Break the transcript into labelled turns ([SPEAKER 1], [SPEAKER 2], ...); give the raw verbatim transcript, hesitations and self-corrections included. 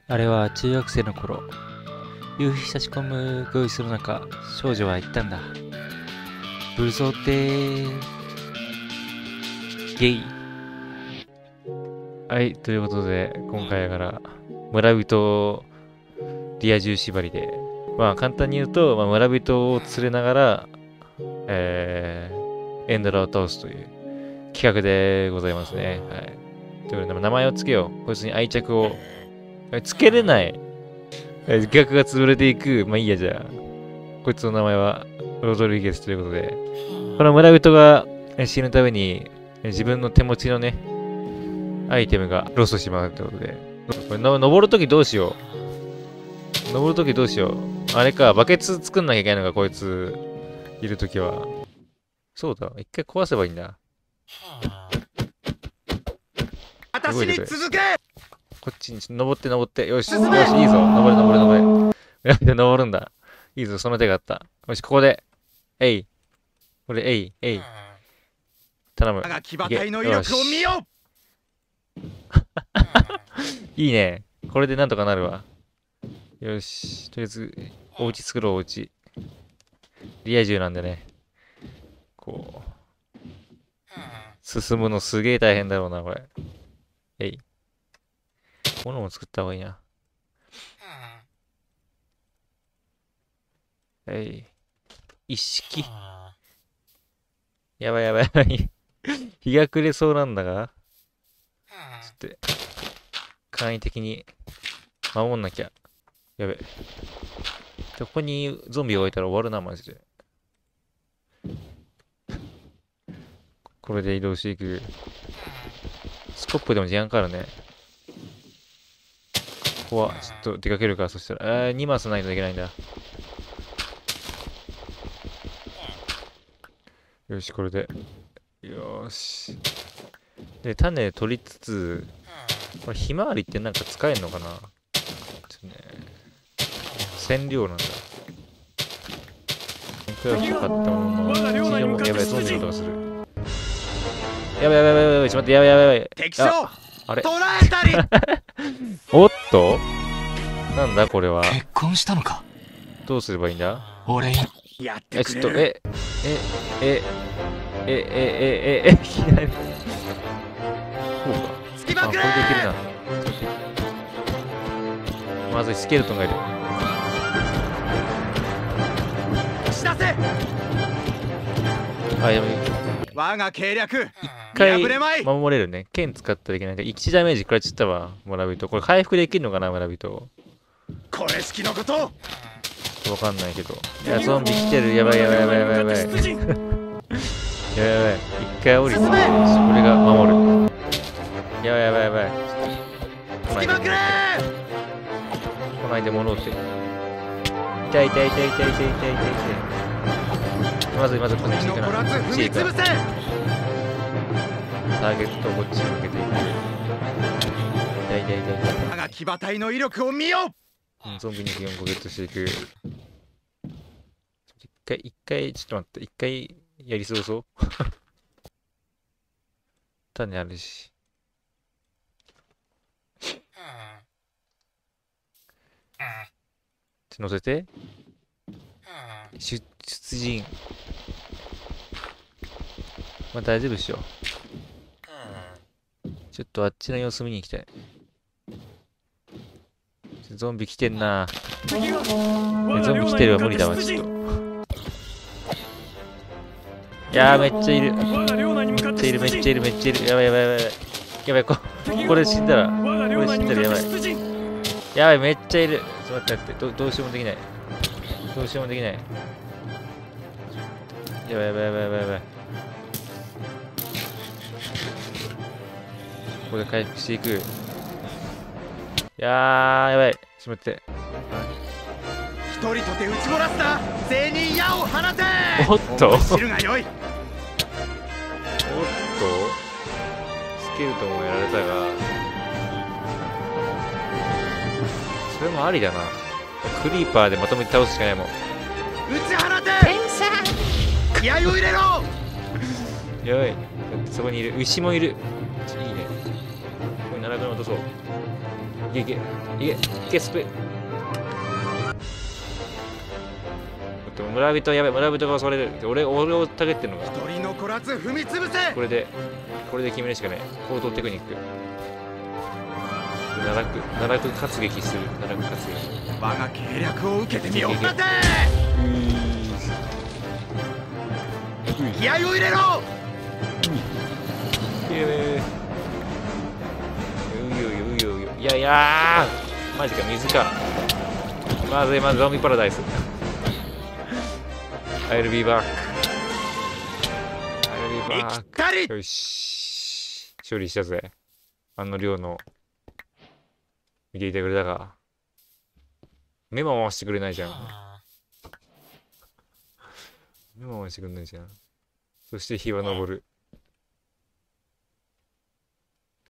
[SPEAKER 1] あれは中学生の頃、夕日差し込むごいする中、少女は言ったんだ。ブルゾーってゲイ。はい、ということで今回から村人リア充縛りで、まあ簡単に言うと、まあ、村人を連れながら、えー、エンドラを倒すという企画でございますね。はい。ということで名前をつけよう。こいつに愛着をつけれない。企画が潰れていく。まあいいや、じゃあ。こいつの名前はロドリゲスということで、この村人が死ぬために自分の手持ちのね、アイテムがロストしまうってことで。これの登るときどうしよう。登るときどうしよう。あれか、バケツ作んなきゃいけないのか、こいついるときは。そうだ、一回壊せばいいんだ。
[SPEAKER 2] 私に続け。
[SPEAKER 1] こっちに登って登って。よし、よし、いいぞ。登れ登れ登れ。やめて登るんだ。いいぞ、その手があった。よし、ここで。えい。これ、えい、えい。頼む。
[SPEAKER 2] 騎馬隊の威力を見よ。
[SPEAKER 1] いいね。これでなんとかなるわ。よし。とりあえず、お家作ろう、お家。リア充なんでね。こう。進むのすげえ大変だろうな、これ。えい。物も作った方がいいな。えい。一式。やばいやばいやばい。日が暮れそうなんだが。ちょっと、簡易的に守んなきゃ。やべ。ここにゾンビを置いたら終わるな、マジで。これで移動していく。スコップでも時間かかるね。ここはちょっと出かけるか、そしたら。えー、にマスないといけないんだ。よし、これで。よーし。で、種取りつつ、これ、ひまわりってなんか使えんのかな？ちょっとね。染料なんだ。これは低かったものの、地上もやばい、ゾンビの音がする。やばいやばいやばいやばい、ちょっと待って、やばいやばいやばい。
[SPEAKER 2] 敵将
[SPEAKER 1] あれ
[SPEAKER 2] 捕らえたり
[SPEAKER 1] おっとなんだこれは。
[SPEAKER 3] 結婚したのか。
[SPEAKER 1] どうすればいいんだ？
[SPEAKER 3] 俺
[SPEAKER 1] え、
[SPEAKER 2] やってくれる。
[SPEAKER 1] ちょっと、え、え、え、え、え、え、え、え、いきなり。こうか。あ、これでいけるな。まずい、スケルトンがいる。
[SPEAKER 2] 押し出せ。
[SPEAKER 1] あ、やばい。
[SPEAKER 2] 我が計略。
[SPEAKER 1] 一回
[SPEAKER 2] 破れまい
[SPEAKER 1] 守れるね。剣使ったらいけない。いちダメージ食らっちゃったわ、村人。これ回復できるのかな、村人。
[SPEAKER 2] これ式のこと。
[SPEAKER 1] わかんないけど。いや、ゾンビ来てる。やばいやばいやばいやばいやばい。やばいやばい。一回降りて、これが守る。やばいやばいやばい。来ないで
[SPEAKER 2] まくれ。
[SPEAKER 1] 来ないで物って。痛い痛い痛い痛い痛い痛い痛い痛い。まずいまずいこっち行くな。こっち行くな。ターゲットをこっちに向けていく。痛い痛い痛い痛い。
[SPEAKER 2] 我が騎馬隊の威力を見よ。
[SPEAKER 1] うん、ゾンビによんこゲットしていく。一回、一回、ちょっと待って、一回やり過ごそう。種あるし。乗せて。出、出陣。まあ大丈夫でしょ。ちょっとあっちの様子見に行きたい。ゾンビ来てんな。ゾンビ来てるわ、無理だわ、ちょっと。いやー、めっちゃいる。めっちゃいる、めっちゃいる、めっちゃいる。やばいやばいやばい。やばい、ここれ死んだら。これ死んだらやばい。やばい、めっちゃいる。ちょっと待って待って、どどうしようもできない。どうしようもできない。やばいやばいやばいやばいやばい。ここで回復していく。いやー、やばい。ちょっと待って。
[SPEAKER 2] 一人とて撃ち漏らすな。全員矢を放て。
[SPEAKER 1] おっと
[SPEAKER 2] 知るがよい。
[SPEAKER 1] おっとスケルトンもやられたが、それもありだな。クリーパーでまとめて倒すしかないもん。
[SPEAKER 2] 撃ち放て。気合を入れろ。
[SPEAKER 1] やばい。だってそこにいる。牛もいる。いいね。ここに並べ落とそう。 いけいけいけスペ。ちょっと村人やべ、村人がそれで俺俺をたげってんのが
[SPEAKER 2] 一人残らず踏み潰せ。
[SPEAKER 1] これでこれで決めるしかねえ。行動テクニック。奈落奈落活撃する。奈落活撃。
[SPEAKER 2] 我が計略を受けてみよう。
[SPEAKER 1] いけいけ
[SPEAKER 2] 待て。気合を入れろ。
[SPEAKER 1] いやうようようようよ。いやいやーマジか水か。まずいまずゾンビパラダイス。I'll be back. I'll be
[SPEAKER 2] 行き
[SPEAKER 1] back.
[SPEAKER 2] たり。
[SPEAKER 1] よし。勝利したぜ。あの量の見ていてくれたか。目も回してくれないじゃん。目も回してくれないじゃん。そして日は昇る。